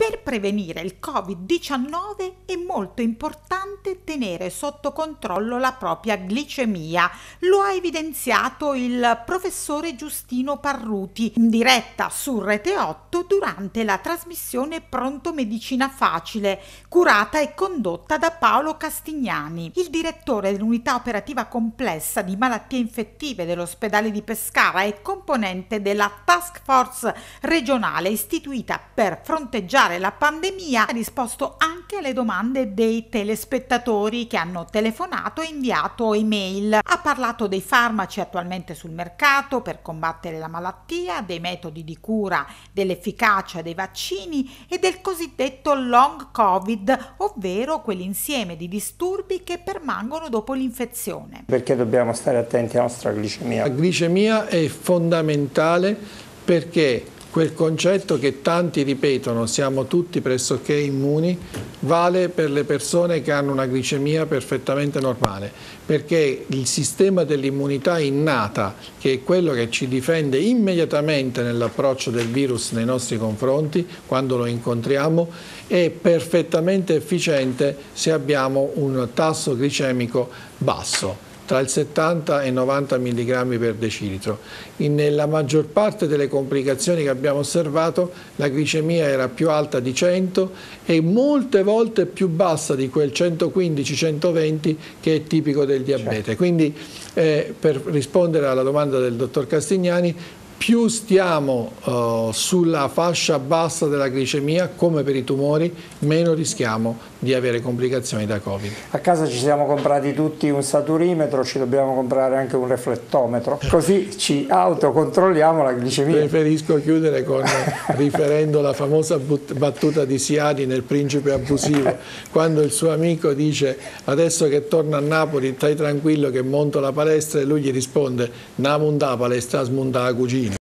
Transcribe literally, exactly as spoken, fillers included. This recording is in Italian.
Per prevenire il covid diciannove è molto importante tenere sotto controllo la propria glicemia. Lo ha evidenziato il professore Giustino Parruti in diretta su Rete otto durante la trasmissione Pronto Medicina Facile, curata e condotta da Paolo Castignani. Il direttore dell'unità operativa complessa di malattie infettive dell'ospedale di Pescara e componente della task force regionale istituita per fronteggiare la pandemia ha risposto anche alle domande dei telespettatori che hanno telefonato e inviato email. Ha parlato dei farmaci attualmente sul mercato per combattere la malattia, dei metodi di cura, dell'efficacia dei vaccini e del cosiddetto long covid, ovvero quell'insieme di disturbi che permangono dopo l'infezione. Perché dobbiamo stare attenti alla nostra glicemia? La glicemia è fondamentale perché quel concetto che tanti ripetono, siamo tutti pressoché immuni, vale per le persone che hanno una glicemia perfettamente normale, perché il sistema dell'immunità innata, che è quello che ci difende immediatamente nell'approccio del virus nei nostri confronti, quando lo incontriamo, è perfettamente efficiente se abbiamo un tasso glicemico basso, tra il settanta e i novanta milligrammi per decilitro. In, nella maggior parte delle complicazioni che abbiamo osservato la glicemia era più alta di cento e molte volte più bassa di quel centoquindici centoventi che è tipico del diabete. Quindi eh, per rispondere alla domanda del dottor Castignani, più stiamo uh, sulla fascia bassa della glicemia, come per i tumori, meno rischiamo di avere complicazioni da Covid. A casa ci siamo comprati tutti un saturimetro, ci dobbiamo comprare anche un riflettometro, così ci autocontrolliamo la glicemia. Preferisco chiudere con riferendo la famosa battuta di Siani nel Principe abusivo, quando il suo amico dice adesso che torno a Napoli stai tranquillo che monto la palestra, e lui gli risponde "na monta la palestra, smonta la cucina".